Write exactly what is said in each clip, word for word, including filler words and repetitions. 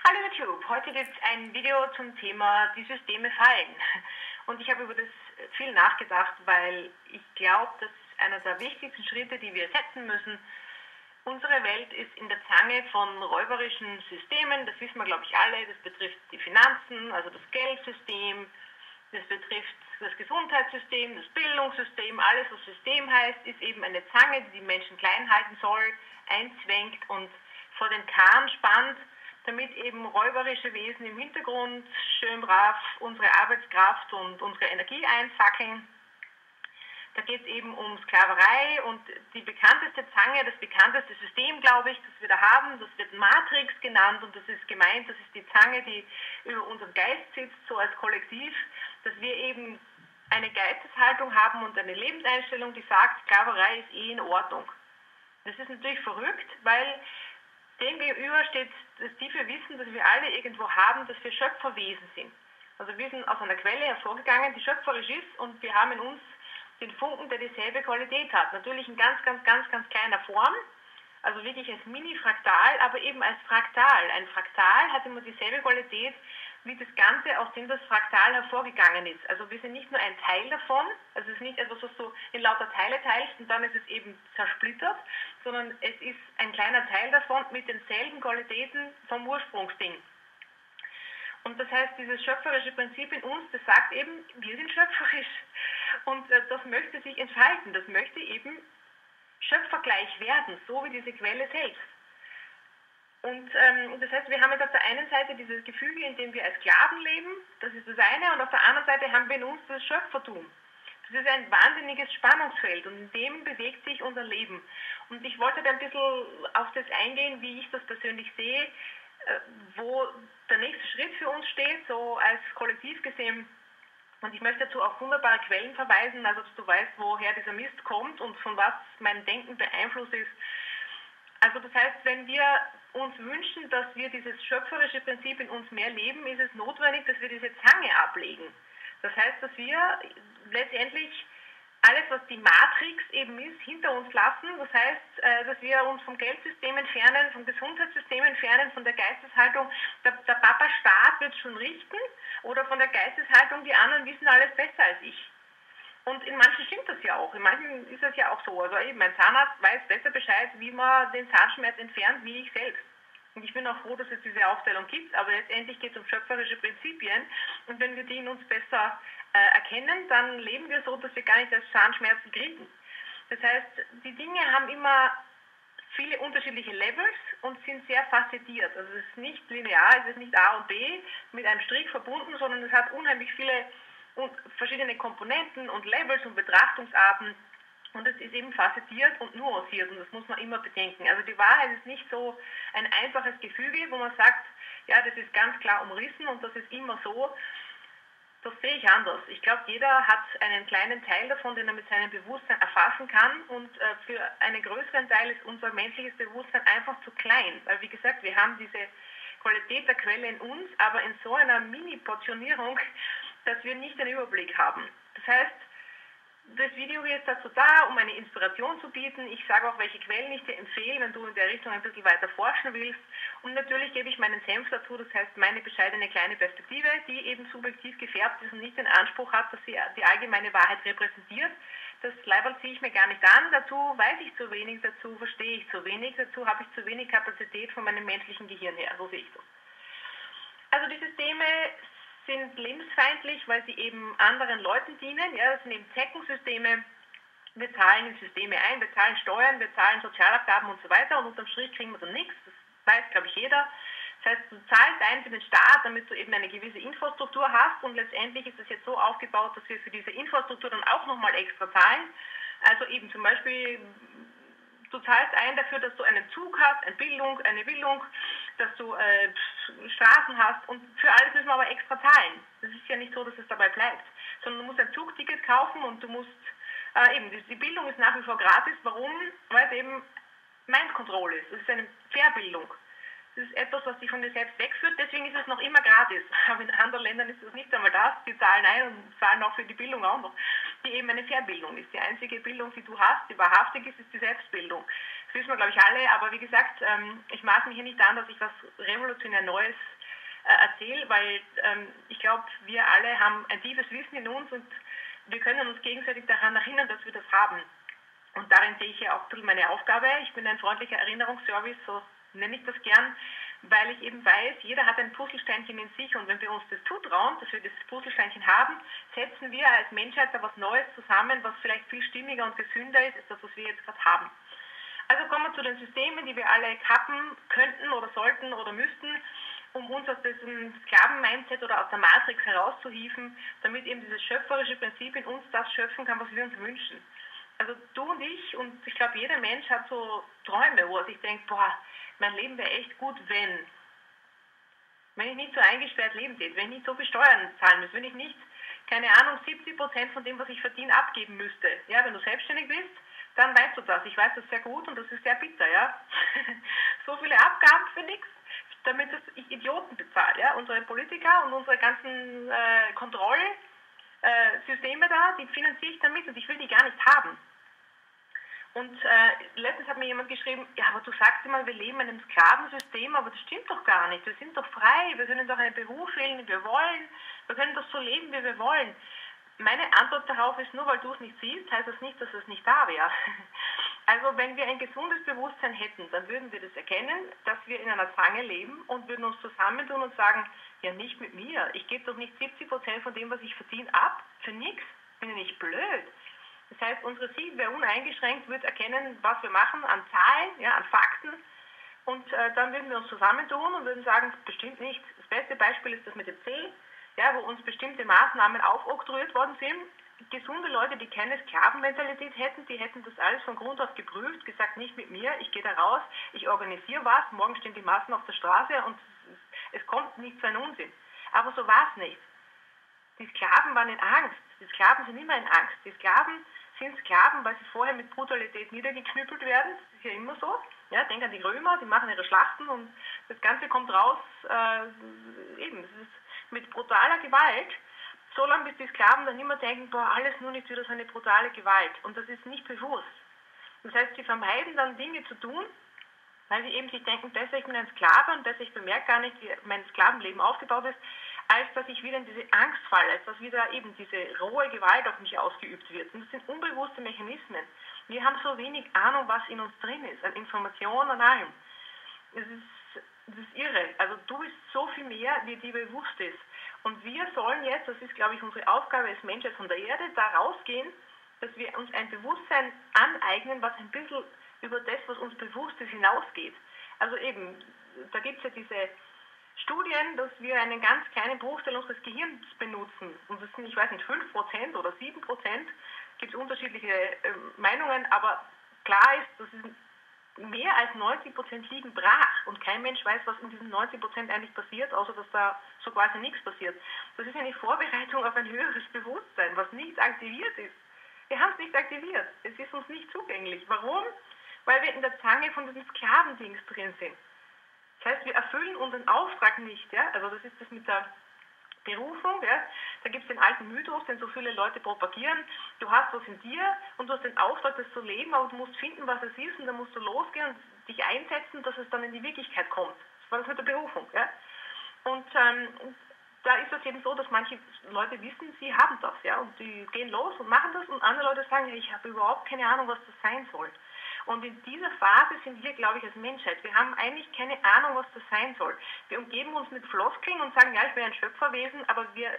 Hallo YouTube, heute gibt es ein Video zum Thema die Systeme fallen. Und ich habe über das viel nachgedacht, weil ich glaube, das ist einer der wichtigsten Schritte, die wir setzen müssen. Unsere Welt ist in der Zange von räuberischen Systemen, das wissen wir glaube ich alle, das betrifft die Finanzen, also das Geldsystem, das betrifft das Gesundheitssystem, das Bildungssystem, alles was System heißt, ist eben eine Zange, die die Menschen klein halten soll, einzwängt und vor den Kahn spannt, damit eben räuberische Wesen im Hintergrund schön brav unsere Arbeitskraft und unsere Energie einfackeln. Da geht es eben um Sklaverei und die bekannteste Zange, das bekannteste System, glaube ich, das wir da haben, das wird Matrix genannt und das ist gemeint, das ist die Zange, die über unseren Geist sitzt, so als Kollektiv, dass wir eben eine Geisteshaltung haben und eine Lebenseinstellung, die sagt, Sklaverei ist eh in Ordnung. Das ist natürlich verrückt, weil dem gegenüber steht das tiefe Wissen, dass wir alle irgendwo haben, dass wir Schöpferwesen sind. Also wir sind aus einer Quelle hervorgegangen, die schöpferisch ist und wir haben in uns den Funken, der dieselbe Qualität hat. Natürlich in ganz, ganz, ganz, ganz kleiner Form, also wirklich als Mini-Fraktal, aber eben als Fraktal. Ein Fraktal hat immer dieselbe Qualität, wie das Ganze, aus dem das Fraktal hervorgegangen ist. Also wir sind nicht nur ein Teil davon, also es ist nicht etwas, was du in lauter Teile teilst und dann ist es eben zersplittert, sondern es ist ein kleiner Teil davon mit denselben Qualitäten vom Ursprungsding. Und das heißt, dieses schöpferische Prinzip in uns, das sagt eben, wir sind schöpferisch. Und äh, das möchte sich entfalten, das möchte eben schöpfergleich werden, so wie diese Quelle selbst. Und ähm, das heißt, wir haben jetzt auf der einen Seite dieses Gefüge, in dem wir als Sklaven leben, das ist das eine, und auf der anderen Seite haben wir in uns das Schöpfertum. Das ist ein wahnsinniges Spannungsfeld und in dem bewegt sich unser Leben. Und ich wollte da ein bisschen auf das eingehen, wie ich das persönlich sehe, äh, wo der nächste Schritt für uns steht, so als Kollektiv gesehen. Und ich möchte dazu auf wunderbare Quellen verweisen, also dass du weißt, woher dieser Mist kommt und von was mein Denken beeinflusst ist. Also das heißt, wenn wir uns wünschen, dass wir dieses schöpferische Prinzip in uns mehr leben, ist es notwendig, dass wir diese Zange ablegen. Das heißt, dass wir letztendlich alles, was die Matrix eben ist, hinter uns lassen. Das heißt, dass wir uns vom Geldsystem entfernen, vom Gesundheitssystem entfernen, von der Geisteshaltung, der, der Papa-Staat wird schon richten, oder von der Geisteshaltung, die anderen wissen alles besser als ich. Und in manchen stimmt das ja auch, in manchen ist das ja auch so. Also eben, mein Zahnarzt weiß besser Bescheid, wie man den Zahnschmerz entfernt, wie ich selbst. Und ich bin auch froh, dass es diese Aufstellung gibt, aber letztendlich geht es um schöpferische Prinzipien. Und wenn wir die in uns besser äh, erkennen, dann leben wir so, dass wir gar nicht als Zahnschmerzen kriegen. Das heißt, die Dinge haben immer viele unterschiedliche Levels und sind sehr facettiert. Also es ist nicht linear, es ist nicht A und B mit einem Strich verbunden, sondern es hat unheimlich viele und verschiedene Komponenten und Levels und Betrachtungsarten und es ist eben facettiert und nuanciert und das muss man immer bedenken. Also die Wahrheit ist nicht so ein einfaches Gefüge, wo man sagt, ja, das ist ganz klar umrissen und das ist immer so. Das sehe ich anders. Ich glaube, jeder hat einen kleinen Teil davon, den er mit seinem Bewusstsein erfassen kann und äh, für einen größeren Teil ist unser menschliches Bewusstsein einfach zu klein, weil wie gesagt, wir haben diese Qualität der Quelle in uns, aber in so einer Mini-Portionierung, dass wir nicht den Überblick haben. Das heißt, das Video hier ist dazu da, um eine Inspiration zu bieten. Ich sage auch, welche Quellen ich dir empfehle, wenn du in der Richtung ein bisschen weiter forschen willst. Und natürlich gebe ich meinen Senf dazu, das heißt meine bescheidene kleine Perspektive, die eben subjektiv gefärbt ist und nicht den Anspruch hat, dass sie die allgemeine Wahrheit repräsentiert. Das Leiberl ziehe ich mir gar nicht an, dazu weiß ich zu wenig, dazu verstehe ich zu wenig, dazu habe ich zu wenig Kapazität von meinem menschlichen Gehirn her, so sehe ich das. Also die Systeme sind lebensfeindlich, weil sie eben anderen Leuten dienen. Ja, das sind eben Zeckensysteme. Wir zahlen in Systeme ein, wir zahlen Steuern, wir zahlen Sozialabgaben und so weiter und unterm Strich kriegen wir dann nichts. Das weiß, glaube ich, jeder. Das heißt, du zahlst ein für den Staat, damit du eben eine gewisse Infrastruktur hast und letztendlich ist es jetzt so aufgebaut, dass wir für diese Infrastruktur dann auch nochmal extra zahlen. Also eben zum Beispiel, du zahlst ein dafür, dass du einen Zug hast, eine Bildung, eine Bildung, dass du äh, Straßen hast und für alles müssen wir aber extra zahlen. Das ist ja nicht so, dass es dabei bleibt, sondern du musst ein Zugticket kaufen und du musst, äh, eben, die, die Bildung ist nach wie vor gratis. Warum? Weil es eben Mind Control ist. Es ist eine Verbildung. Das ist etwas, was dich von dir selbst wegführt, deswegen ist es noch immer gratis. Aber in anderen Ländern ist das nicht einmal das. Die zahlen ein und zahlen auch für die Bildung auch noch, die eben eine Verbildung ist. Die einzige Bildung, die du hast, die wahrhaftig ist, ist die Selbstbildung. Das wissen wir, glaube ich, alle, aber wie gesagt, ich maße mich hier nicht an, dass ich was revolutionär Neues äh, erzähle, weil ähm, ich glaube, wir alle haben ein tiefes Wissen in uns und wir können uns gegenseitig daran erinnern, dass wir das haben. Und darin sehe ich ja auch ein bisschen meine Aufgabe. Ich bin ein freundlicher Erinnerungsservice, so nenne ich das gern, weil ich eben weiß, jeder hat ein Puzzlesteinchen in sich und wenn wir uns das zutrauen, dass wir dieses Puzzlesteinchen haben, setzen wir als Menschheit da was Neues zusammen, was vielleicht viel stimmiger und gesünder ist, als das, was wir jetzt gerade haben. Also kommen wir zu den Systemen, die wir alle kappen könnten oder sollten oder müssten, um uns aus diesem Sklaven-Mindset oder aus der Matrix herauszuhieven, damit eben dieses schöpferische Prinzip in uns das schöpfen kann, was wir uns wünschen. Also du und ich und ich glaube jeder Mensch hat so Träume, wo er sich denkt, boah, mein Leben wäre echt gut, wenn. Wenn ich nicht so eingesperrt leben würde, wenn ich nicht so viel Steuern zahlen müsste, wenn ich nicht, keine Ahnung, siebzig Prozent von dem, was ich verdiene, abgeben müsste. Ja, wenn du selbstständig bist, dann weißt du das. Ich weiß das sehr gut und das ist sehr bitter, ja. So viele Abgaben für nichts, damit das ich Idioten bezahle, ja. Unsere Politiker und unsere ganzen äh, Kontrollsysteme äh, da, die finanziere ich damit und ich will die gar nicht haben. Und äh, letztens hat mir jemand geschrieben, ja, aber du sagst immer, wir leben in einem Sklavensystem, aber das stimmt doch gar nicht. Wir sind doch frei, wir können doch einen Beruf wählen, wie wir wollen, wir können doch so leben, wie wir wollen. Meine Antwort darauf ist, nur weil du es nicht siehst, heißt das nicht, dass es nicht da wäre. Also wenn wir ein gesundes Bewusstsein hätten, dann würden wir das erkennen, dass wir in einer Zange leben und würden uns zusammentun und sagen, ja nicht mit mir, ich gebe doch nicht siebzig Prozent von dem, was ich verdiene, ab, für nichts, bin ich nicht blöd. Das heißt, unsere Sicht wäre uneingeschränkt, wird erkennen, was wir machen an Zahlen, ja, an Fakten. Und äh, dann würden wir uns zusammentun und würden sagen, bestimmt nicht. Das beste Beispiel ist das mit dem C, ja, wo uns bestimmte Maßnahmen aufoktroyiert worden sind. Gesunde Leute, die keine Sklavenmentalität hätten, die hätten das alles von Grund auf geprüft, gesagt, nicht mit mir, ich gehe da raus, ich organisiere was, morgen stehen die Massen auf der Straße und es kommt nicht zu einem Unsinn. Aber so war es nicht. Die Sklaven waren in Angst. Die Sklaven sind immer in Angst. Die Sklaven sind Sklaven, weil sie vorher mit Brutalität niedergeknüppelt werden. Das ist ja immer so. Ja, denk an die Römer, die machen ihre Schlachten und das Ganze kommt raus, äh, eben, das ist mit brutaler Gewalt, so lange bis die Sklaven dann immer denken, boah, alles nur nicht wieder so eine brutale Gewalt. Und das ist nicht bewusst. Das heißt, sie vermeiden dann Dinge zu tun, weil sie eben sich denken, besser ich bin ein Sklave und besser ich bemerke gar nicht, wie mein Sklavenleben aufgebaut ist, als dass ich wieder in diese Angst falle, als dass wieder eben diese rohe Gewalt auf mich ausgeübt wird. Und das sind unbewusste Mechanismen. Wir haben so wenig Ahnung, was in uns drin ist, an Informationen, an allem. Es ist, das ist irre. Also du bist so viel mehr, wie dir bewusst ist. Und wir sollen jetzt, das ist, glaube ich, unsere Aufgabe als Menschheit von der Erde, da rausgehen, dass wir uns ein Bewusstsein aneignen, was ein bisschen über das, was uns bewusst ist, hinausgeht. Also eben, da gibt es ja diese Studien, dass wir einen ganz kleinen Bruchteil unseres Gehirns benutzen. Und das sind, ich weiß nicht, fünf Prozent oder sieben Prozent. Gibt es unterschiedliche äh, Meinungen, aber klar ist, dass es mehr als neunzig Prozent liegen brach. Und kein Mensch weiß, was in diesen neunzig Prozent eigentlich passiert, außer dass da so quasi nichts passiert. Das ist eine Vorbereitung auf ein höheres Bewusstsein, was nicht aktiviert ist. Wir haben es nicht aktiviert. Es ist uns nicht zugänglich. Warum? Weil wir in der Zange von diesem Sklavendings drin sind. Das heißt, wir erfüllen unseren Auftrag nicht. Ja? Also das ist das mit der Berufung. Ja? Da gibt es den alten Mythos, den so viele Leute propagieren. Du hast was in dir und du hast den Auftrag, das zu leben, aber du musst finden, was es ist und dann musst du losgehen und dich einsetzen, dass es dann in die Wirklichkeit kommt. Das war das mit der Berufung. Ja? Und ähm, da ist es eben so, dass manche Leute wissen, sie haben das. Ja? Und die gehen los und machen das und andere Leute sagen, ja, ich habe überhaupt keine Ahnung, was das sein soll. Und in dieser Phase sind wir, glaube ich, als Menschheit. Wir haben eigentlich keine Ahnung, was das sein soll. Wir umgeben uns mit Floskeln und sagen, ja, ich bin ein Schöpferwesen, aber wir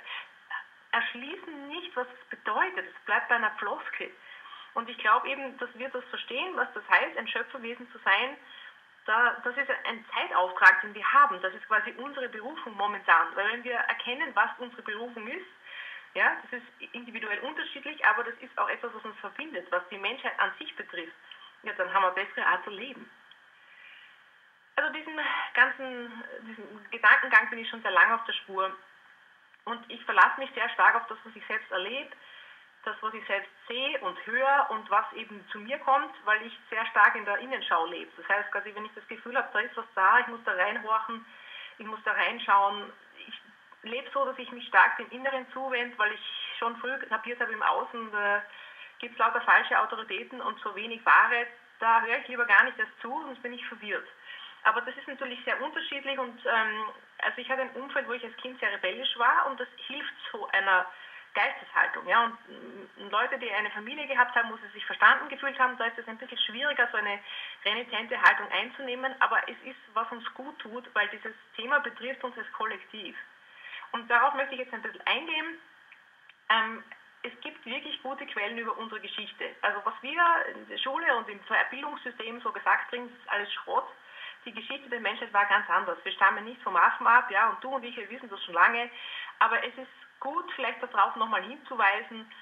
erschließen nicht, was es bedeutet. Es bleibt bei einer Floskel. Und ich glaube eben, dass wir das verstehen, was das heißt, ein Schöpferwesen zu sein. Da, das ist ein Zeitauftrag, den wir haben. Das ist quasi unsere Berufung momentan. Weil wenn wir erkennen, was unsere Berufung ist, ja, das ist individuell unterschiedlich, aber das ist auch etwas, was uns verbindet, was die Menschheit an sich betrifft. Ja, dann haben wir eine bessere Art zu leben. Also diesen ganzen diesen Gedankengang bin ich schon sehr lange auf der Spur. Und ich verlasse mich sehr stark auf das, was ich selbst erlebe, das, was ich selbst sehe und höre und was eben zu mir kommt, weil ich sehr stark in der Innenschau lebe. Das heißt quasi, wenn ich das Gefühl habe, da ist was da, ich muss da reinhorchen, ich muss da reinschauen. Ich lebe so, dass ich mich stark dem Inneren zuwende, weil ich schon früh kapiert habe, im Außen äh, gibt es lauter falsche Autoritäten und so wenig Wahre. Da höre ich lieber gar nicht erst zu, sonst bin ich verwirrt. Aber das ist natürlich sehr unterschiedlich und ähm, also ich hatte ein Umfeld, wo ich als Kind sehr rebellisch war und das hilft so einer Geisteshaltung. Ja? Und, und Leute, die eine Familie gehabt haben, wo sie sich verstanden gefühlt haben, da ist es ein bisschen schwieriger, so eine renitente Haltung einzunehmen, aber es ist, was uns gut tut, weil dieses Thema betrifft uns als Kollektiv. Und darauf möchte ich jetzt ein bisschen eingehen. Ähm, es gibt wirklich gute Quellen über unsere Geschichte. Also was wir in der Schule und im Bildungssystem so gesagt kriegen, das ist alles Schrott. Die Geschichte der Menschheit war ganz anders. Wir stammen nicht vom Affen ab, ja, und du und ich, wir wissen das schon lange. Aber es ist gut, vielleicht darauf nochmal hinzuweisen.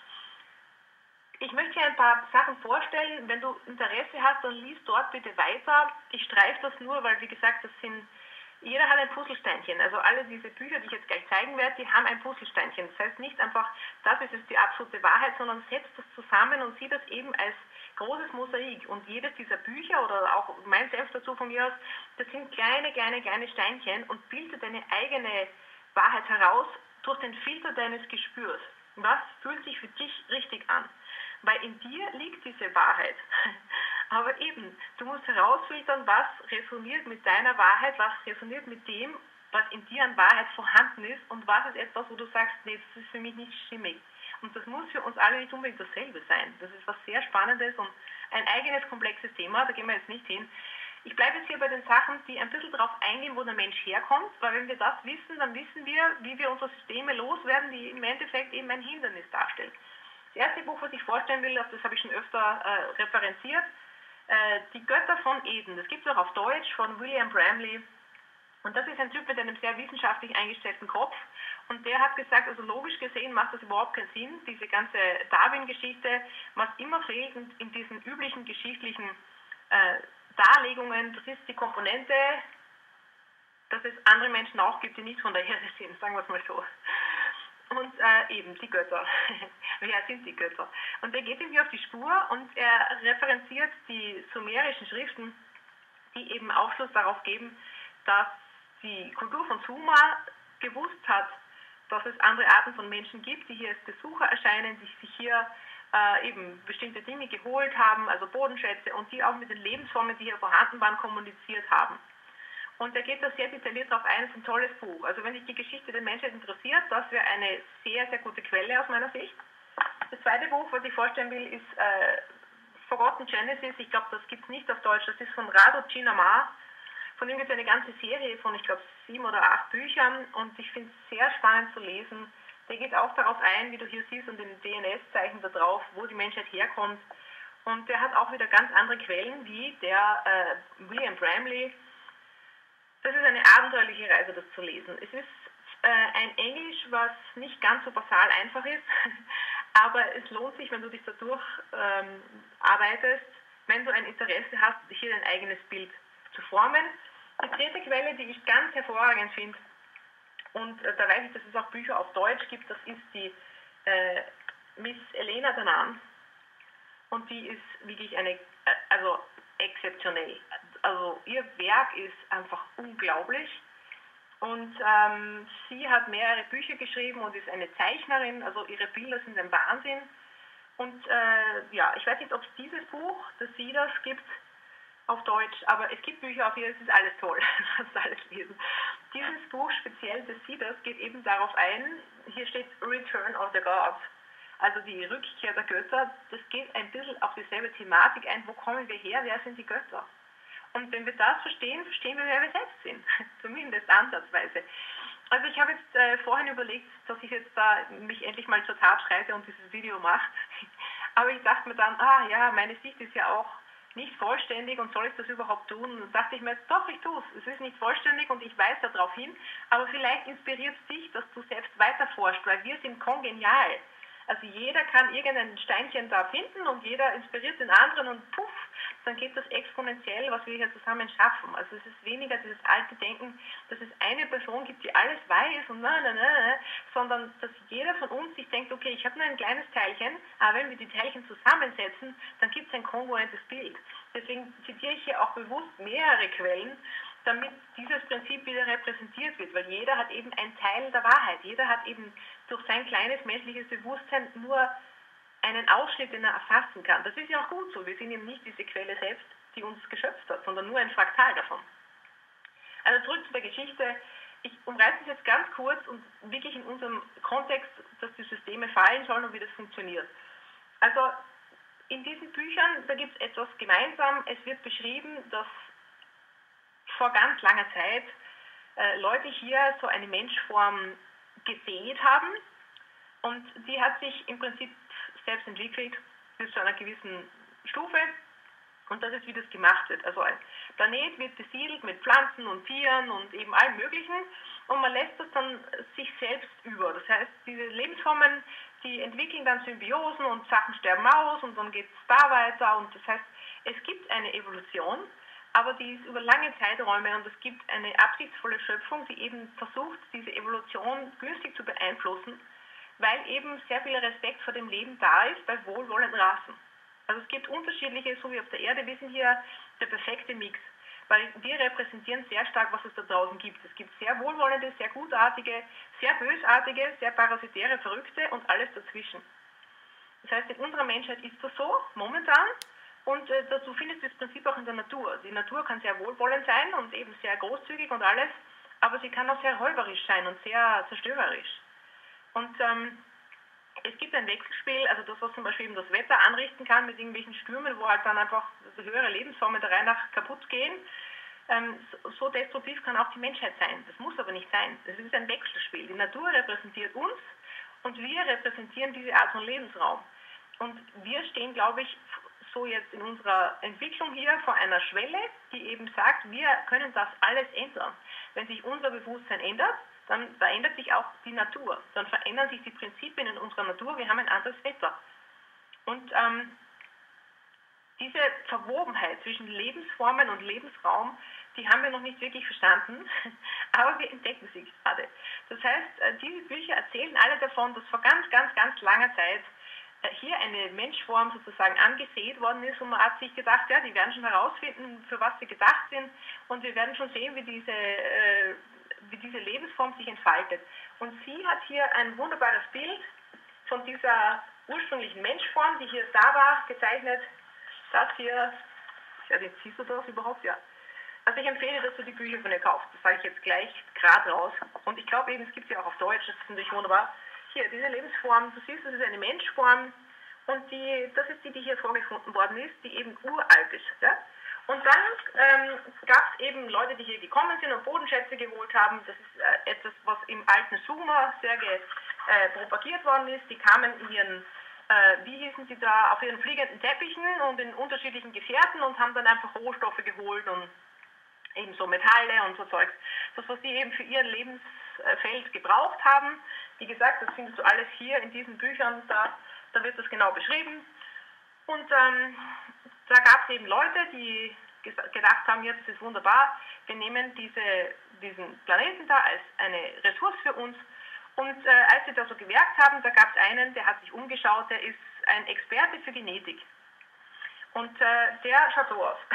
Ich möchte dir ein paar Sachen vorstellen. Wenn du Interesse hast, dann lies dort bitte weiter. Ich streife das nur, weil, wie gesagt, das sind jeder hat ein Puzzlesteinchen. Also alle diese Bücher, die ich jetzt gleich zeigen werde, die haben ein Puzzlesteinchen. Das heißt nicht einfach, das ist jetzt die absolute Wahrheit, sondern setzt das zusammen und sieht das eben als großes Mosaik. Und jedes dieser Bücher oder auch mein Selbst dazu von mir aus, das sind kleine, kleine, kleine Steinchen und bildet deine eigene Wahrheit heraus durch den Filter deines Gespürs. Was fühlt sich für dich richtig an? Weil in dir liegt diese Wahrheit. Aber eben, du musst herausfiltern, was resoniert mit deiner Wahrheit, was resoniert mit dem, was in dir an Wahrheit vorhanden ist und was ist etwas, wo du sagst, nee, das ist für mich nicht stimmig. Und das muss für uns alle nicht unbedingt dasselbe sein. Das ist was sehr Spannendes und ein eigenes komplexes Thema, da gehen wir jetzt nicht hin. Ich bleibe jetzt hier bei den Sachen, die ein bisschen darauf eingehen, wo der Mensch herkommt, weil wenn wir das wissen, dann wissen wir, wie wir unsere Systeme loswerden, die im Endeffekt eben ein Hindernis darstellen. Das erste Buch, was ich vorstellen will, das habe ich schon öfter äh, referenziert, äh, Die Götter von Eden. Das gibt es auch auf Deutsch von William Bramley. Und das ist ein Typ mit einem sehr wissenschaftlich eingestellten Kopf. Und der hat gesagt, also logisch gesehen macht das überhaupt keinen Sinn, diese ganze Darwin-Geschichte, was immer fehlt in diesen üblichen geschichtlichen äh, Darlegungen, das ist die Komponente, dass es andere Menschen auch gibt, die nicht von der Erde sind, sagen wir es mal so. Und äh, eben die Götter. Wer sind die Götter? Und er geht irgendwie auf die Spur und er referenziert die sumerischen Schriften, die eben Aufschluss darauf geben, dass die Kultur von Sumer gewusst hat, dass es andere Arten von Menschen gibt, die hier als Besucher erscheinen, die sich hier äh, eben bestimmte Dinge geholt haben, also Bodenschätze, und die auch mit den Lebensformen, die hier vorhanden waren, kommuniziert haben. Und er geht da sehr detailliert darauf ein, es ist ein tolles Buch. Also wenn dich die Geschichte der Menschheit interessiert, das wäre eine sehr, sehr gute Quelle aus meiner Sicht. Das zweite Buch, was ich vorstellen will, ist äh, Forgotten Genesis. Ich glaube, das gibt es nicht auf Deutsch. Das ist von Rado Chinamar. Von dem gibt es eine ganze Serie von, ich glaube, sieben oder acht Büchern. Und ich finde es sehr spannend zu lesen. Der geht auch darauf ein, wie du hier siehst, und den D N S-Zeichen da drauf, wo die Menschheit herkommt. Und der hat auch wieder ganz andere Quellen, wie der äh, William Bramley. Das ist eine abenteuerliche Reise, das zu lesen. Es ist äh, ein Englisch, was nicht ganz so basal einfach ist, aber es lohnt sich, wenn du dich dadurch ähm, arbeitest, wenn du ein Interesse hast, hier dein eigenes Bild zu formen. Die dritte Quelle, die ich ganz hervorragend finde, und äh, da weiß ich, dass es auch Bücher auf Deutsch gibt, das ist die äh, Miss Elena Danaan. Und die ist wirklich eine, äh, also exzeptionell. Also ihr Werk ist einfach unglaublich. Und ähm, sie hat mehrere Bücher geschrieben und ist eine Zeichnerin, also ihre Bilder sind ein Wahnsinn. Und äh, ja, ich weiß nicht, ob es dieses Buch, das sie das gibt, auf Deutsch, aber es gibt Bücher auf ihr, es ist alles toll, du kannst alles lesen. Dieses Buch speziell, das sie das, geht eben darauf ein, hier steht Return of the Gods, also die Rückkehr der Götter, das geht ein bisschen auf dieselbe Thematik ein, wo kommen wir her, wer sind die Götter? Und wenn wir das verstehen, verstehen wir, wer wir selbst sind, zumindest ansatzweise. Also ich habe jetzt äh, vorhin überlegt, dass ich jetzt da mich endlich mal zur Tat schreite und dieses Video mache, aber ich dachte mir dann, ah ja, meine Sicht ist ja auch nicht vollständig und soll ich das überhaupt tun? Und dann dachte ich mir, doch, ich tue es. Es ist nicht vollständig und ich weise darauf hin, aber vielleicht inspiriert es dich, dass du selbst weiter forschst, weil wir sind kongenial. Also jeder kann irgendein Steinchen da finden und jeder inspiriert den anderen und puff, dann geht das exponentiell, was wir hier zusammen schaffen. Also es ist weniger dieses alte Denken, dass es eine Person gibt, die alles weiß und na, na, na, na, sondern dass jeder von uns sich denkt, okay, ich habe nur ein kleines Teilchen, aber wenn wir die Teilchen zusammensetzen, dann gibt es ein kongruentes Bild. Deswegen zitiere ich hier auch bewusst mehrere Quellen, damit dieses Prinzip wieder repräsentiert wird, weil jeder hat eben einen Teil der Wahrheit. Jeder hat eben durch sein kleines menschliches Bewusstsein nur einen Ausschnitt, den er erfassen kann. Das ist ja auch gut so. Wir sind eben nicht diese Quelle selbst, die uns geschöpft hat, sondern nur ein Fraktal davon. Also zurück zu der Geschichte. Ich umreiße es jetzt ganz kurz und wirklich in unserem Kontext, dass die Systeme fallen sollen und wie das funktioniert. Also in diesen Büchern, da gibt es etwas gemeinsam. Es wird beschrieben, dass vor ganz langer Zeit äh, Leute hier so eine Menschform gesät haben und die hat sich im Prinzip selbst entwickelt bis zu einer gewissen Stufe. Und das ist, wie das gemacht wird. Also ein Planet wird besiedelt mit Pflanzen und Tieren und eben allem Möglichen und man lässt das dann sich selbst über. Das heißt, diese Lebensformen, die entwickeln dann Symbiosen und Sachen sterben aus und dann geht es da weiter. Und das heißt, es gibt eine Evolution, aber die ist über lange Zeiträume und es gibt eine absichtsvolle Schöpfung, die eben versucht, diese Evolution günstig zu beeinflussen, weil eben sehr viel Respekt vor dem Leben da ist bei wohlwollenden Rassen. Also es gibt unterschiedliche, so wie auf der Erde, wir sind hier der perfekte Mix, weil wir repräsentieren sehr stark, was es da draußen gibt. Es gibt sehr wohlwollende, sehr gutartige, sehr bösartige, sehr parasitäre, verrückte und alles dazwischen. Das heißt, in unserer Menschheit ist das so, momentan, und äh, dazu findet das Prinzip auch in der Natur. Die Natur kann sehr wohlwollend sein und eben sehr großzügig und alles, aber sie kann auch sehr räuberisch sein und sehr zerstörerisch. Und ähm, es gibt ein Wechselspiel, also das, was zum Beispiel eben das Wetter anrichten kann mit irgendwelchen Stürmen, wo halt dann einfach höhere Lebensformen der Reihe nach kaputt gehen. Ähm, so, so destruktiv kann auch die Menschheit sein. Das muss aber nicht sein. Es ist ein Wechselspiel. Die Natur repräsentiert uns und wir repräsentieren diese Art von Lebensraum. Und wir stehen, glaube ich, so jetzt in unserer Entwicklung hier vor einer Schwelle, die eben sagt, wir können das alles ändern. Wenn sich unser Bewusstsein ändert, dann verändert sich auch die Natur. Dann verändern sich die Prinzipien in unserer Natur. Wir haben ein anderes Wetter. Und ähm, diese Verwobenheit zwischen Lebensformen und Lebensraum, die haben wir noch nicht wirklich verstanden, aber wir entdecken sie gerade. Das heißt, diese Bücher erzählen alle davon, dass vor ganz, ganz, ganz langer Zeit hier eine Menschform sozusagen angesät worden ist und man hat sich gedacht, ja, die werden schon herausfinden, für was sie gedacht sind und wir werden schon sehen, wie diese, äh, wie diese Lebensform sich entfaltet. Und sie hat hier ein wunderbares Bild von dieser ursprünglichen Menschform, die hier da war, gezeichnet. Das hier, ja, jetzt siehst du das überhaupt? Ja. Also ich empfehle, dass du die Bücher von ihr kaufst. Das sage ich jetzt gleich gerade raus. Und ich glaube eben, es gibt sie auch auf Deutsch, das ist natürlich wunderbar. Hier, diese Lebensform, du siehst, das ist eine Menschform und die, das ist die, die hier vorgefunden worden ist, die eben uralt ist. Ja? Und dann ähm, gab es eben Leute, die hier gekommen sind und Bodenschätze geholt haben. Das ist äh, etwas, was im alten Sumer sehr ge, äh, propagiert worden ist. Die kamen in ihren, äh, wie hießen sie da, auf ihren fliegenden Teppichen und in unterschiedlichen Gefährten und haben dann einfach Rohstoffe geholt und eben so Metalle und so Zeugs. Das, was sie eben für ihr Lebensfeld gebraucht haben. Wie gesagt, das findest du alles hier in diesen Büchern, da, da wird das genau beschrieben. Und ähm, da gab es eben Leute, die gedacht haben, jetzt ist es wunderbar, wir nehmen diese, diesen Planeten da als eine Ressource für uns. Und äh, als sie da so gewerkt haben, da gab es einen, der hat sich umgeschaut, der ist ein Experte für Genetik. Und äh, der schaut so aus.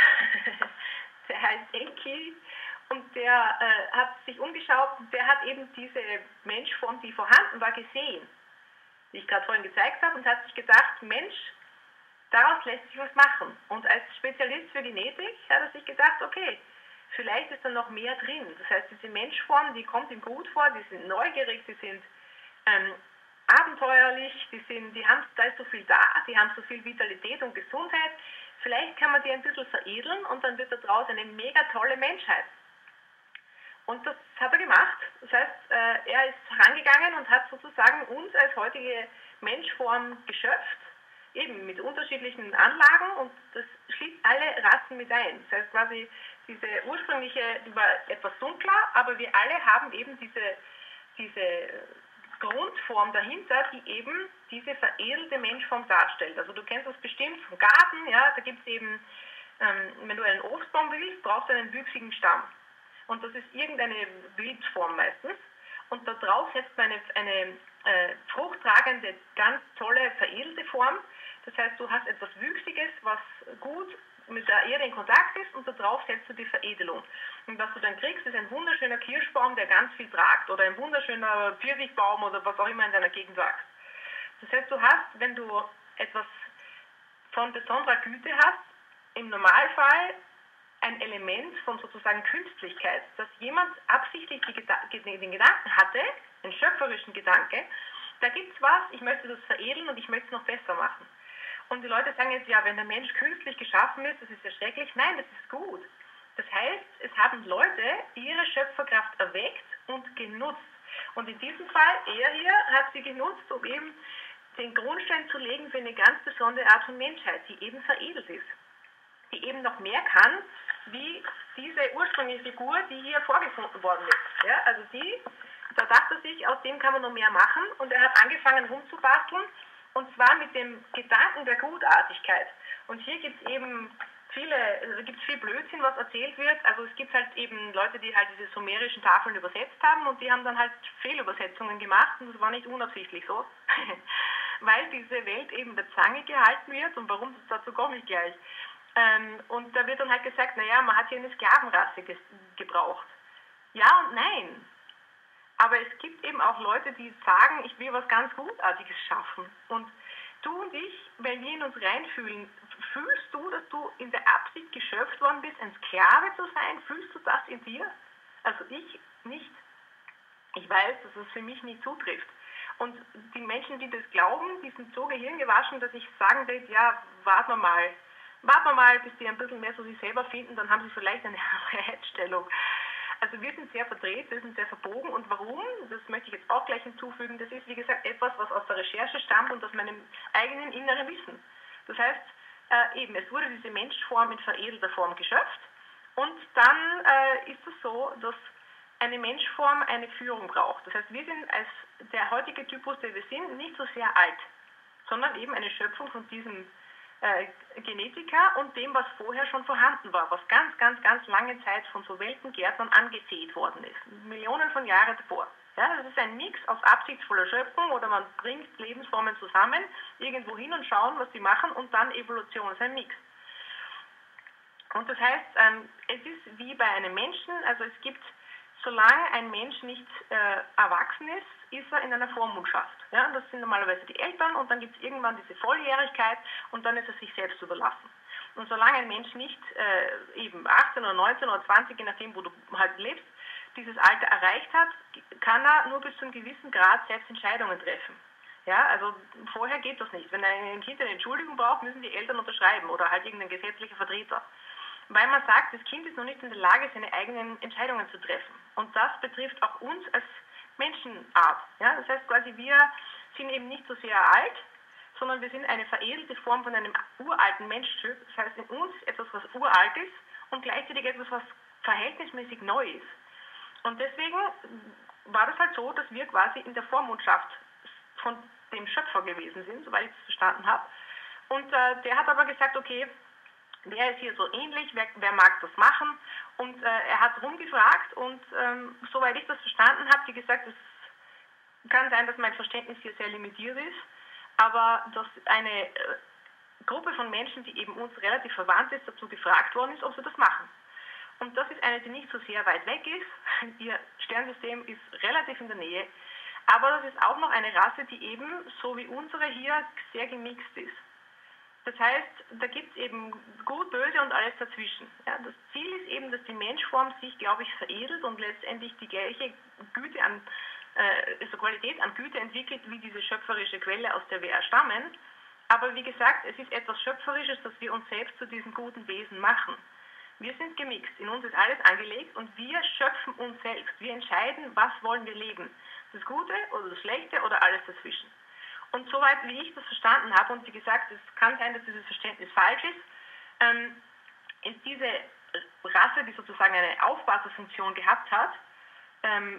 Der heißt Enki und der äh, hat sich umgeschaut und der hat eben diese Menschform, die vorhanden war, gesehen, die ich gerade vorhin gezeigt habe, und hat sich gedacht, Mensch, daraus lässt sich was machen. Und als Spezialist für Genetik hat er sich gedacht, okay, vielleicht ist da noch mehr drin. Das heißt, diese Menschform, die kommt ihm gut vor, die sind neugierig, die sind ähm, abenteuerlich, die, sind, die haben, da ist so viel da, die haben so viel Vitalität und Gesundheit. Vielleicht kann man die ein bisschen veredeln und dann wird da draus eine mega tolle Menschheit. Und das hat er gemacht. Das heißt, er ist herangegangen und hat sozusagen uns als heutige Menschform geschöpft, eben mit unterschiedlichen Anlagen, und das schließt alle Rassen mit ein. Das heißt quasi, diese ursprüngliche, die war etwas dunkler, aber wir alle haben eben diese, diese Grundform dahinter, die eben diese veredelte Menschform darstellt. Also du kennst das bestimmt vom Garten, ja, da gibt es eben, ähm, wenn du einen Obstbaum willst, brauchst du einen wüchsigen Stamm. Und das ist irgendeine Wildform meistens. Und da drauf setzt man eine, eine äh, fruchttragende, ganz tolle, veredelte Form. Das heißt, du hast etwas Wüchsiges, was gut mit der Erde in Kontakt ist, und da drauf setzt du die Veredelung. Und was du dann kriegst, ist ein wunderschöner Kirschbaum, der ganz viel tragt, oder ein wunderschöner Pfirsichbaum oder was auch immer in deiner Gegend wächst. Das heißt, du hast, wenn du etwas von besonderer Güte hast, im Normalfall ein Element von sozusagen Künstlichkeit, dass jemand absichtlich die Geda- den Gedanken hatte, den schöpferischen Gedanke, da gibt's was, ich möchte das veredeln und ich möchte es noch besser machen. Und die Leute sagen jetzt, ja, wenn der Mensch künstlich geschaffen ist, das ist ja schrecklich. Nein, das ist gut. Das heißt, es haben Leute ihre Schöpferkraft erweckt und genutzt. Und in diesem Fall, er hier hat sie genutzt, um eben den Grundstein zu legen für eine ganz besondere Art von Menschheit, die eben veredelt ist. Die eben noch mehr kann, wie diese ursprüngliche Figur, die hier vorgefunden worden ist. Ja, also die, da dachte er sich, aus dem kann man noch mehr machen, und er hat angefangen rumzubasteln, und zwar mit dem Gedanken der Gutartigkeit. Und hier gibt es eben viele, also gibt es viel Blödsinn, was erzählt wird. Also es gibt halt eben Leute, die halt diese sumerischen Tafeln übersetzt haben, und die haben dann halt Fehlübersetzungen gemacht, und das war nicht unabsichtlich so. Weil diese Welt eben der Zange gehalten wird, und warum, dazu komme ich gleich. Ähm, und da wird dann halt gesagt, naja, man hat hier eine Sklavenrasse ges- gebraucht. Ja und nein. Aber es gibt eben auch Leute, die sagen, ich will was ganz Gutartiges schaffen. Und du und ich, wenn wir in uns reinfühlen, fühlst du, dass du in der Absicht geschöpft worden bist, ein Sklave zu sein? Fühlst du das in dir? Also ich nicht. Ich weiß, dass es für mich nicht zutrifft. Und die Menschen, die das glauben, die sind so gehirngewaschen, dass ich sagen will, ja, warten wir mal. Warten wir mal, bis die ein bisschen mehr so sich selber finden, dann haben sie vielleicht eine andere Einstellung. Also wir sind sehr verdreht, wir sind sehr verbogen. Und warum? Das möchte ich jetzt auch gleich hinzufügen. Das ist, wie gesagt, etwas, was aus der Recherche stammt und aus meinem eigenen inneren Wissen. Das heißt, äh, eben, es wurde diese Menschform in veredelter Form geschöpft. Und dann äh, ist es so, dass eine Menschform eine Führung braucht. Das heißt, wir sind als der heutige Typus, der wir sind, nicht so sehr alt, sondern eben eine Schöpfung von diesem äh, Genetiker und dem, was vorher schon vorhanden war, was ganz, ganz, ganz lange Zeit von so Weltengärtnern angesät worden ist, Millionen von Jahren davor. Ja, das ist ein Mix aus absichtsvoller Schöpfung, oder man bringt Lebensformen zusammen, irgendwo hin und schauen, was sie machen, und dann Evolution. Das ist ein Mix. Und das heißt, ähm, es ist wie bei einem Menschen, also es gibt, solange ein Mensch nicht äh, erwachsen ist, ist er in einer Vormundschaft. Ja, das sind normalerweise die Eltern, und dann gibt es irgendwann diese Volljährigkeit, und dann ist er sich selbst überlassen. Und solange ein Mensch nicht äh, eben achtzehn oder neunzehn oder zwanzig, je nachdem, wo du halt lebst, dieses Alter erreicht hat, kann er nur bis zu einem gewissen Grad selbst Entscheidungen treffen. Ja, also vorher geht das nicht. Wenn ein Kind eine Entschuldigung braucht, müssen die Eltern unterschreiben oder halt irgendein gesetzlicher Vertreter. Weil man sagt, das Kind ist noch nicht in der Lage, seine eigenen Entscheidungen zu treffen. Und das betrifft auch uns als Menschenart. Ja, das heißt quasi, wir sind eben nicht so sehr alt, sondern wir sind eine veredelte Form von einem uralten Menschtyp. Das heißt, in uns etwas, was uralt ist, und gleichzeitig etwas, was verhältnismäßig neu ist. Und deswegen war das halt so, dass wir quasi in der Vormundschaft von dem Schöpfer gewesen sind, soweit ich das verstanden habe. Und äh, der hat aber gesagt, okay, wer ist hier so ähnlich, wer, wer mag das machen? Und äh, er hat rumgefragt, und ähm, soweit ich das verstanden habe, wie gesagt, es kann sein, dass mein Verständnis hier sehr limitiert ist, aber dass eine äh, Gruppe von Menschen, die eben uns relativ verwandt ist, dazu gefragt worden ist, ob sie das machen. Und das ist eine, die nicht so sehr weit weg ist. Ihr Sternsystem ist relativ in der Nähe, aber das ist auch noch eine Rasse, die eben, so wie unsere hier, sehr gemixt ist. Das heißt, da gibt es eben gut, böse und alles dazwischen. Ja, das Ziel ist eben, dass die Menschform sich, glaube ich, veredelt und letztendlich die gleiche Güte an, äh, also Qualität an Güte entwickelt, wie diese schöpferische Quelle, aus der wir erstammen. Aber wie gesagt, es ist etwas Schöpferisches, dass wir uns selbst zu diesen guten Wesen machen. Wir sind gemixt, in uns ist alles angelegt, und wir schöpfen uns selbst. Wir entscheiden, was wollen wir leben. Das Gute oder das Schlechte oder alles dazwischen. Und soweit, wie ich das verstanden habe, und wie gesagt, es kann sein, dass dieses Verständnis falsch ist, ähm, ist diese Rasse, die sozusagen eine Aufpasserfunktion gehabt hat, ähm,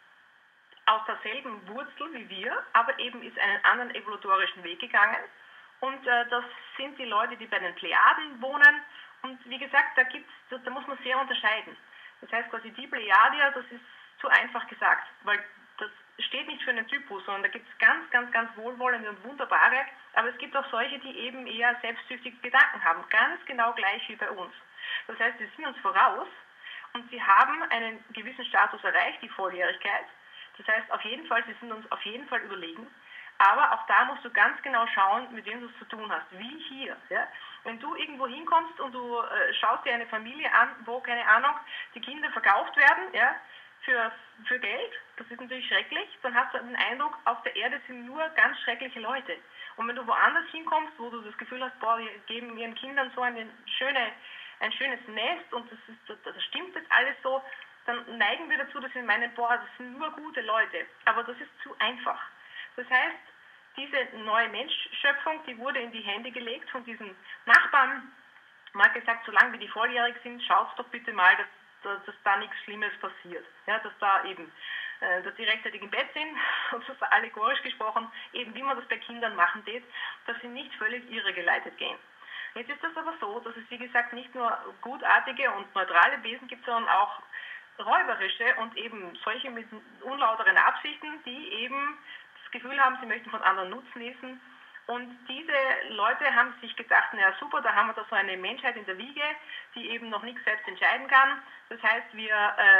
aus derselben Wurzel wie wir, aber eben ist einen anderen evolutorischen Weg gegangen. Und äh, das sind die Leute, die bei den Plejaden wohnen. Und wie gesagt, da gibt's, da, da muss man sehr unterscheiden. Das heißt quasi die Plejadier, das ist zu einfach gesagt, weil das steht nicht für einen Typus, sondern da gibt es ganz, ganz, ganz wohlwollende und wunderbare, aber es gibt auch solche, die eben eher selbstsüchtige Gedanken haben, ganz genau gleich wie bei uns. Das heißt, sie sind uns voraus, und sie haben einen gewissen Status erreicht, die Volljährigkeit. Das heißt, auf jeden Fall, sie sind uns auf jeden Fall überlegen, aber auch da musst du ganz genau schauen, mit wem du es zu tun hast. Wie hier. Ja? Wenn du irgendwo hinkommst und du äh, schaust dir eine Familie an, wo, keine Ahnung, die Kinder verkauft werden, ja, für, für Geld, das ist natürlich schrecklich, dann hast du den Eindruck, auf der Erde sind nur ganz schreckliche Leute. Und wenn du woanders hinkommst, wo du das Gefühl hast, boah, die geben ihren Kindern so eine schöne, ein schönes Nest und das, ist, das, das stimmt jetzt alles so, dann neigen wir dazu, dass wir meinen, boah, das sind nur gute Leute. Aber das ist zu einfach. Das heißt, diese neue Menschschöpfung, die wurde in die Hände gelegt von diesen Nachbarn. Man hat gesagt, solange wir die volljährig sind, schaut doch bitte mal, dass, dass, dass da nichts Schlimmes passiert. Ja, dass da eben, äh, dass die rechtzeitig im Bett sind, und das ist allegorisch gesprochen, eben wie man das bei Kindern machen tät, dass sie nicht völlig irregeleitet gehen. Jetzt ist das aber so, dass es wie gesagt nicht nur gutartige und neutrale Wesen gibt, sondern auch räuberische und eben solche mit unlauteren Absichten, die eben das Gefühl haben, sie möchten von anderen nutzen. Und diese Leute haben sich gedacht, naja super, da haben wir da so eine Menschheit in der Wiege, die eben noch nichts selbst entscheiden kann. Das heißt, wir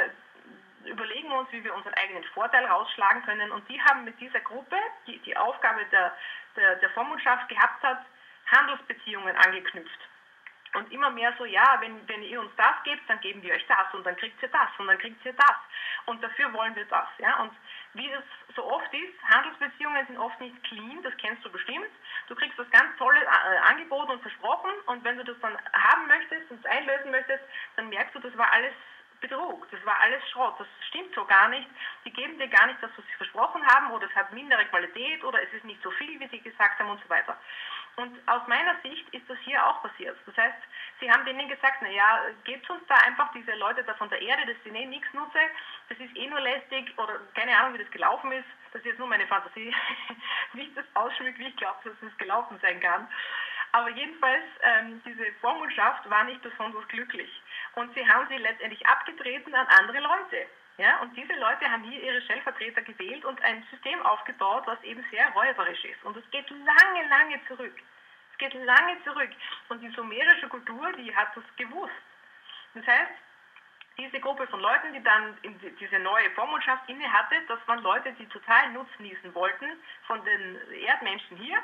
äh, überlegen uns, wie wir unseren eigenen Vorteil rausschlagen können. Und die haben mit dieser Gruppe, die die Aufgabe der, der, der Vormundschaft gehabt hat, Handelsbeziehungen angeknüpft. Und immer mehr so, ja, wenn, wenn ihr uns das gebt, dann geben wir euch das und dann kriegt ihr das und dann kriegt ihr das und dafür wollen wir das. Ja? Und wie das so oft ist, Handelsbeziehungen sind oft nicht clean, das kennst du bestimmt. Du kriegst das ganz tolle äh, Angebot und versprochen und wenn du das dann haben möchtest und einlösen möchtest, dann merkst du, das war alles Betrug, das war alles Schrott, das stimmt so gar nicht. Die geben dir gar nicht das, was sie versprochen haben oder es hat mindere Qualität oder es ist nicht so viel, wie sie gesagt haben und so weiter. Und aus meiner Sicht ist das hier auch passiert. Das heißt, sie haben denen gesagt, naja, gebt uns da einfach diese Leute da von der Erde, das sind eh nichts nutze, das ist eh nur lästig oder keine Ahnung, wie das gelaufen ist. Das ist jetzt nur meine Fantasie, nicht das ausschmückt, wie ich glaube, dass es gelaufen sein kann. Aber jedenfalls, ähm, diese Vormundschaft war nicht besonders glücklich. Und sie haben sie letztendlich abgetreten an andere Leute. Ja, und diese Leute haben hier ihre Stellvertreter gewählt und ein System aufgebaut, was eben sehr räuberisch ist. Und es geht lange, lange zurück. Es geht lange zurück. Und die sumerische Kultur, die hat das gewusst. Das heißt, diese Gruppe von Leuten, die dann in die, diese neue Vormundschaft inne hatte, das waren Leute, die total nutznießen wollten von den Erdmenschen hier.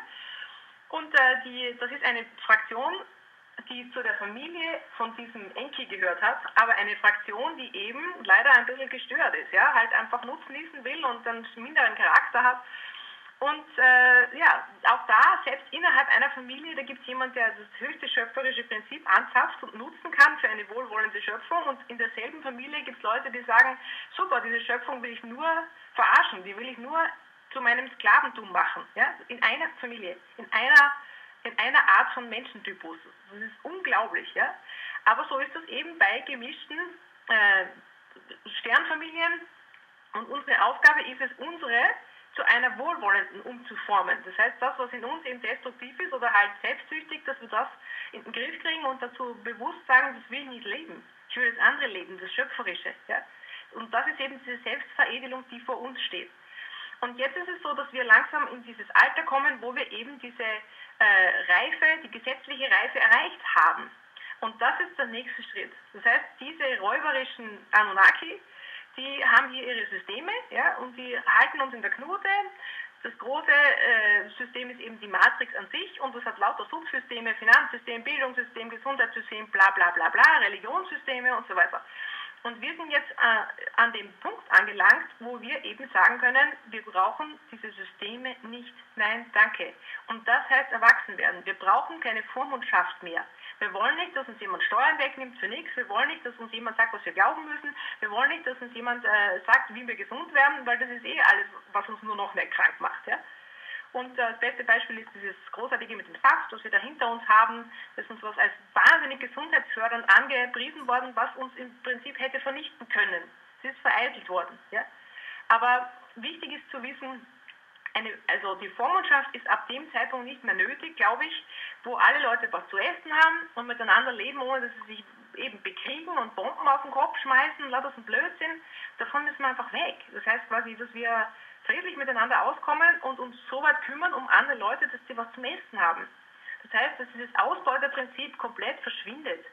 Und äh, die, das ist eine Fraktion, die zu der Familie von diesem Enki gehört hat, aber eine Fraktion, die eben leider ein bisschen gestört ist, ja, halt einfach nutznießen will und einen minderen Charakter hat. Und äh, ja, auch da, selbst innerhalb einer Familie, da gibt es jemanden, der das höchste schöpferische Prinzip anzapft und nutzen kann für eine wohlwollende Schöpfung. Und in derselben Familie gibt es Leute, die sagen, super, diese Schöpfung will ich nur verarschen, die will ich nur zu meinem Sklaventum machen. Ja? In einer Familie, in einer in einer Art von Menschentypus. Das ist unglaublich, ja. Aber so ist das eben bei gemischten äh, Sternfamilien und unsere Aufgabe ist es, unsere zu einer wohlwollenden umzuformen. Das heißt, das, was in uns eben destruktiv ist oder halt selbstsüchtig, dass wir das in den Griff kriegen und dazu bewusst sagen, das will ich nicht leben. Ich will das andere leben, das Schöpferische, ja. Und das ist eben diese Selbstveredelung, die vor uns steht. Und jetzt ist es so, dass wir langsam in dieses Alter kommen, wo wir eben diese äh, Reife, die gesetzliche Reife erreicht haben. Und das ist der nächste Schritt. Das heißt, diese räuberischen Anunnaki, die haben hier ihre Systeme, ja, und die halten uns in der Knute. Das große äh, System ist eben die Matrix an sich und das hat lauter Subsysteme, Finanzsystem, Bildungssystem, Gesundheitssystem, bla bla bla bla, Religionssysteme und so weiter. Und wir sind jetzt äh, an dem Punkt angelangt, wo wir eben sagen können, wir brauchen diese Systeme nicht. Nein, danke. Und das heißt erwachsen werden. Wir brauchen keine Vormundschaft mehr. Wir wollen nicht, dass uns jemand Steuern wegnimmt für nichts. Wir wollen nicht, dass uns jemand sagt, was wir glauben müssen. Wir wollen nicht, dass uns jemand äh, sagt, wie wir gesund werden, weil das ist eh alles, was uns nur noch mehr krank macht. Ja? Und äh, das beste Beispiel ist dieses Großartige mit dem Saft, was wir da hinter uns haben. Das ist uns was als wahnsinnig gesundheitsfördernd angepriesen worden, was uns im Prinzip hätte vernichten können. Es ist vereitelt worden. Ja? Aber wichtig ist zu wissen, eine, also die Vormundschaft ist ab dem Zeitpunkt nicht mehr nötig, glaube ich, wo alle Leute was zu essen haben und miteinander leben, ohne dass sie sich eben bekriegen und Bomben auf den Kopf schmeißen, lauter so ein Blödsinn. Davon müssen wir einfach weg. Das heißt quasi, dass wir friedlich miteinander auskommen und uns so weit kümmern um andere Leute, dass sie was zum Essen haben. Das heißt, dass dieses Ausbeuterprinzip komplett verschwindet.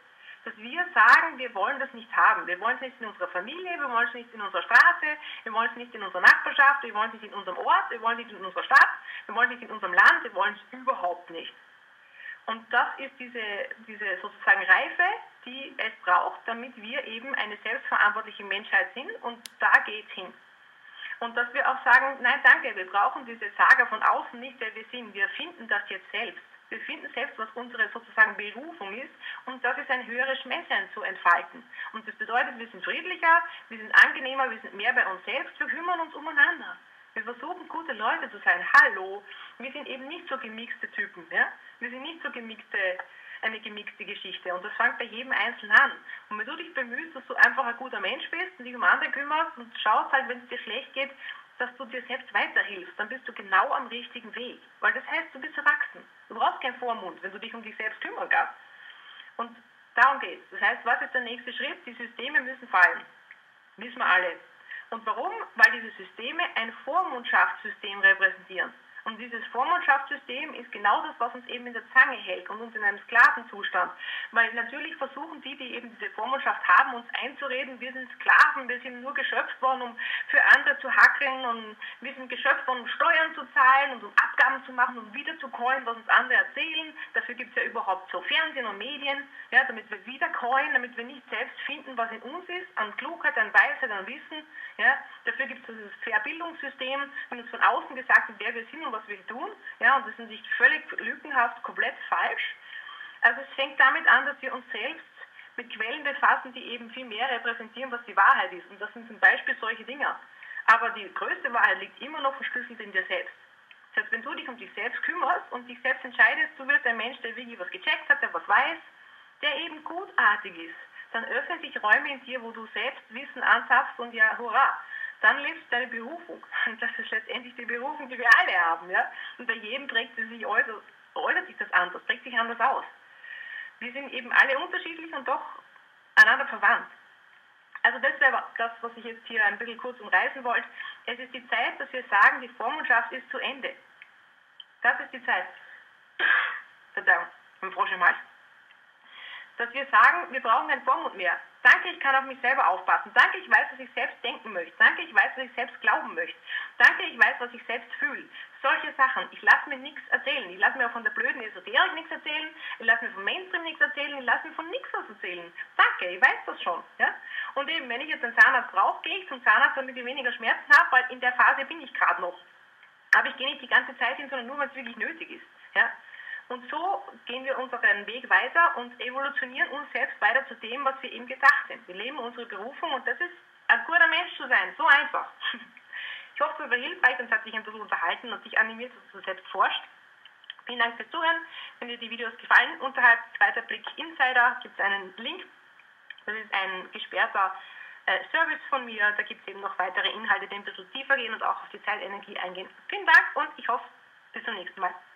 dass wir sagen, wir wollen das nicht haben. Wir wollen es nicht in unserer Familie, wir wollen es nicht in unserer Straße, wir wollen es nicht in unserer Nachbarschaft, wir wollen es nicht in unserem Ort, wir wollen es nicht in unserer Stadt, wir wollen es nicht in unserem Land, wir wollen es überhaupt nicht. Und das ist diese, diese sozusagen Reife, die es braucht, damit wir eben eine selbstverantwortliche Menschheit sind, und da geht es hin. Und dass wir auch sagen, nein danke, wir brauchen diese Saga von außen nicht, wer wir sind, wir finden das jetzt selbst. Wir finden selbst, was unsere sozusagen Berufung ist, und das ist ein höheres Menschsein zu entfalten. Und das bedeutet, wir sind friedlicher, wir sind angenehmer, wir sind mehr bei uns selbst, wir kümmern uns umeinander. Wir versuchen, gute Leute zu sein. Hallo, wir sind eben nicht so gemixte Typen. Ja? Wir sind nicht so gemixte, eine gemixte Geschichte. Und das fängt bei jedem Einzelnen an. Und wenn du dich bemühst, dass du einfach ein guter Mensch bist und dich um andere kümmerst und schaust halt, wenn es dir schlecht geht, dass du dir selbst weiterhilfst, dann bist du genau am richtigen Weg. Weil das heißt, du bist erwachsen. Du brauchst keinen Vormund, wenn du dich um dich selbst kümmern kannst. Und darum geht es. Das heißt, was ist der nächste Schritt? Die Systeme müssen fallen. Wissen wir alle. Und warum? Weil diese Systeme ein Vormundschaftssystem repräsentieren. Und dieses Vormundschaftssystem ist genau das, was uns eben in der Zange hält und uns in einem Sklavenzustand. Weil natürlich versuchen die, die eben diese Vormundschaft haben, uns einzureden, wir sind Sklaven, wir sind nur geschöpft worden, um für andere zu hackeln, und wir sind geschöpft worden, um Steuern zu zahlen und um Abgaben zu machen, um wiederzucoin, was uns andere erzählen. Dafür gibt es ja überhaupt so Fernsehen und Medien, ja, damit wir wiedercoin, damit wir nicht selbst finden, was in uns ist, an Klugheit, an Weisheit, an Wissen. Ja. Dafür gibt es dieses Verbildungssystem, wenn uns von außen gesagt wird, wer wir sind und was wir tun, ja, und das ist nicht völlig lückenhaft, komplett falsch. Also es fängt damit an, dass wir uns selbst mit Quellen befassen, die eben viel mehr repräsentieren, was die Wahrheit ist. Und das sind zum Beispiel solche Dinge. Aber die größte Wahrheit liegt immer noch verschlüsselt in dir selbst. Das heißt, wenn du dich um dich selbst kümmerst und dich selbst entscheidest, du wirst ein Mensch, der wirklich was gecheckt hat, der was weiß, der eben gutartig ist, dann öffnen sich Räume in dir, wo du selbst Wissen anzapfst und ja, hurra, dann lebst du deine Berufung. Und das ist letztendlich die Berufung, die wir alle haben. Ja? Und bei jedem trägt sie sich äußert, äußert sich das anders, trägt sich anders aus. Wir sind eben alle unterschiedlich und doch einander verwandt. Also das wäre das, was ich jetzt hier ein bisschen kurz umreißen wollte. Es ist die Zeit, dass wir sagen, die Vormundschaft ist zu Ende. Das ist die Zeit. Verzeihung, ein Frosch im Hals. Dass wir sagen, wir brauchen keinen Vormund mehr. Danke, ich kann auf mich selber aufpassen. Danke, ich weiß, was ich selbst denken möchte. Danke, ich weiß, was ich selbst glauben möchte. Danke, ich weiß, was ich selbst fühle. Solche Sachen. Ich lasse mir nichts erzählen. Ich lasse mir auch von der blöden Esoterik nichts erzählen. Ich lasse mir vom Mainstream nichts erzählen. Ich lasse mir von nichts was erzählen. Danke, ich weiß das schon. Ja? Und eben, wenn ich jetzt einen Zahnarzt brauche, gehe ich zum Zahnarzt, damit ich weniger Schmerzen habe, weil in der Phase bin ich gerade noch. Aber ich gehe nicht die ganze Zeit hin, sondern nur, wenn es wirklich nötig ist. Ja? Und so gehen wir unseren Weg weiter und evolutionieren uns selbst weiter zu dem, was wir eben gedacht sind. Wir leben unsere Berufung, und das ist, ein guter Mensch zu sein. So einfach. Ich hoffe, es war hilfreich und es hat dich ein bisschen unterhalten und dich animiert, dass du selbst forscht. Vielen Dank fürs Zuhören. Wenn dir die Videos gefallen, unterhalb zweiter Blick Insider gibt es einen Link. Das ist ein gesperrter äh, Service von mir. Da gibt es eben noch weitere Inhalte, die ein bisschen tiefer gehen und auch auf die Zeitenergie eingehen. Vielen Dank und ich hoffe, bis zum nächsten Mal.